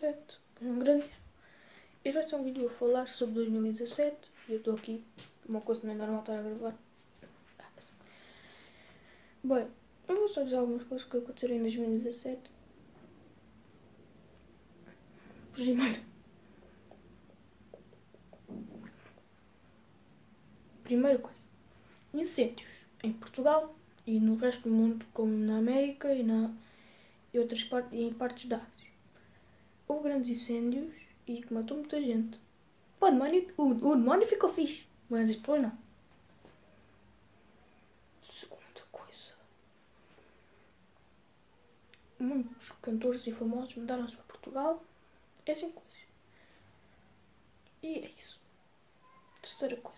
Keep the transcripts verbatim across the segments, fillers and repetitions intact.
dezassete. Foi um grande ano. Este vai ser um vídeo a falar sobre dois mil e dezassete e eu estou aqui, uma coisa que não é normal estar a gravar. Bem, eu vou só dizer algumas coisas que aconteceram em dois mil e dezassete. Primeiro, primeira coisa, incêndios em Portugal e no resto do mundo, como na América e, na, e, outras part, e em partes da Ásia. Houve grandes incêndios e que matou muita gente. Pô, o demónio, o, o demónio ficou fixe, mas depois não. Segunda coisa, muitos cantores e famosos mudaram-se para Portugal. É assim coisas. E é isso. Terceira coisa,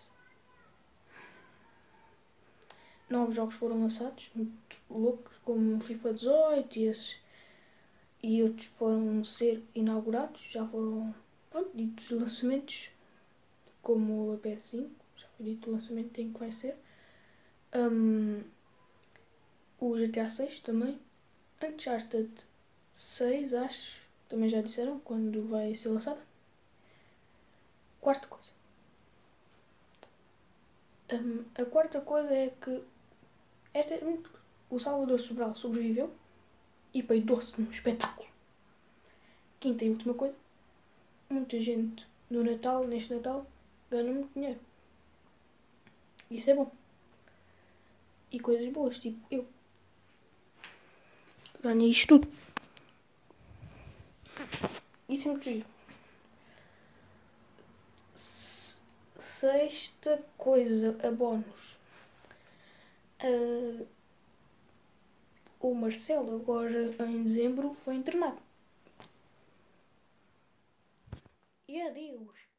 novos jogos foram lançados, muito loucos, como o FIFA dezoito e esses. E outros foram ser inaugurados, já foram, pronto, ditos lançamentos, como a P S cinco, já foi dito o lançamento em que vai ser. Um, o G T A seis também. Uncharted seis, acho, também já disseram quando vai ser lançado. Quarta coisa. Um, a quarta coisa é que esta é muito, o Salvador Sobral sobreviveu e peidou-se num espetáculo. Quinta e última coisa. Muita gente no Natal, neste Natal, ganha muito dinheiro. Isso é bom. E coisas boas, tipo eu. Ganhei isto tudo. Isso é muito giro. Sexta coisa, a bónus. Uh, o Marcelo, agora em dezembro, foi internado. E adeus.